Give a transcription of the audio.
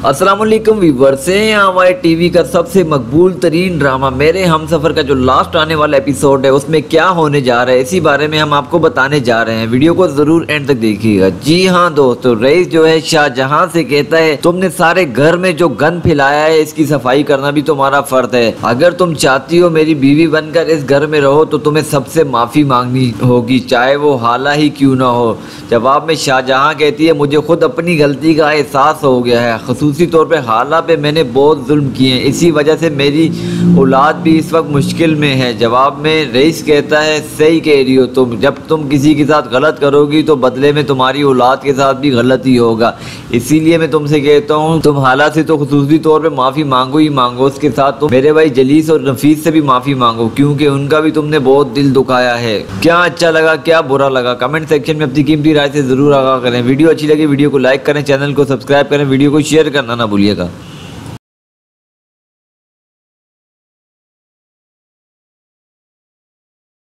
अस्सलाम वालेकुम व्यूअर्स हैं हमारे टीवी का सबसे मकबूल तरीन ड्रामा मेरे हमसफ़र का जो लास्ट आने वाला एपिसोड है उसमें क्या होने जा रहा है इसी बारे में हम आपको बताने जा रहे हैं। वीडियो को ज़रूर एंड तक देखिएगा। जी हाँ दोस्तों, रईस जो है शाहजहां से कहता है तुमने सारे घर में जो गंद फैलाया है इसकी सफाई करना भी तुम्हारा फर्ज है। अगर तुम चाहती हो मेरी बीवी बनकर इस घर में रहो तो तुम्हें सबसे माफ़ी मांगनी होगी, चाहे वो हाला ही क्यों ना हो। जवाब में शाहजहां कहती है मुझे खुद अपनी गलती का एहसास हो गया है, खसूसी तौर पे हाला पे मैंने बहुत जुल्म किए हैं, इसी वजह से मेरी औलाद भी इस वक्त मुश्किल में है। जवाब में रईस कहता है सही कह रही हो तुम, जब तुम किसी के साथ गलत करोगी तो बदले में तुम्हारी औलाद के साथ भी गलत ही होगा। इसीलिए मैं तुमसे कहता हूँ तुम हाला से तो खसूसी तौर पे माफ़ी मांगो ही मांगो, उसके साथ तुम मेरे भाई जलीस और नफीस से भी माफ़ी मांगो क्योंकि उनका भी तुमने बहुत दिल दुखाया है। क्या अच्छा लगा क्या बुरा लगा कमेंट सेक्शन में अपनी कीमती राय से ज़रूर आगाह करें। वीडियो अच्छी लगी वीडियो को लाइक करें, चैनल को सब्सक्राइब करें, वीडियो को शेयर करना ना भूलिएगा।